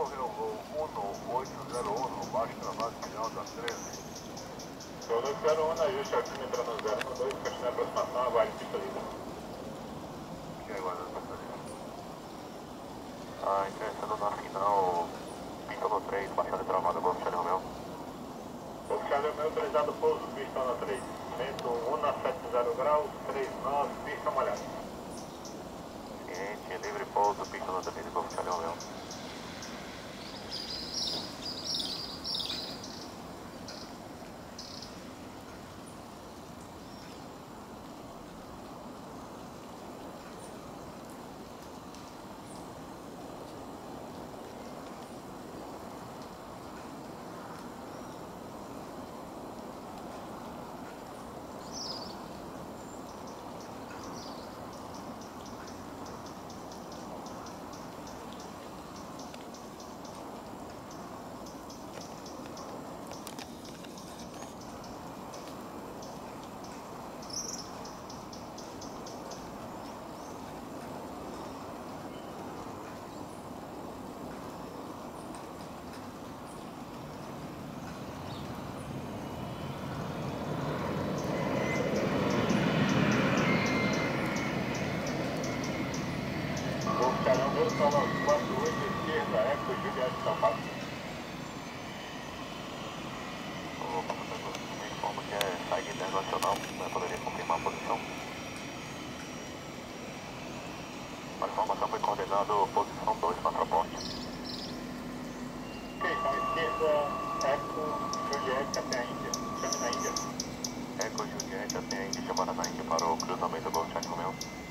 Romeo 1801, baixo travado, final da 13. Sou 201, ajuste altímetro no 012, continua a aproximação, aguarde pista livre. Ok, aguardando pista livre. Interessando na final, pista no 3, baixada e travada, Golf Charlie Romeo. Golf Charlie Romeo, autorizado pouso, pista no 3, vento 1 a 70 graus, 39, pista molhada. Seguinte, livre pouso, pista no 3, Golf Charlie Romeo. Romeo, sala 48, esquerda, Eco Juliette, São Paulo. Opa, me informa que é saída internacional, mas poderia confirmar a posição. A informação foi coordenado posição 2, passaporte. Ok, então esquerda, Eco Juliette até a Índia, chame na Índia. Eco Juliette até a Índia, chamada na Índia para o cruzamento Golf Charlie Romeo.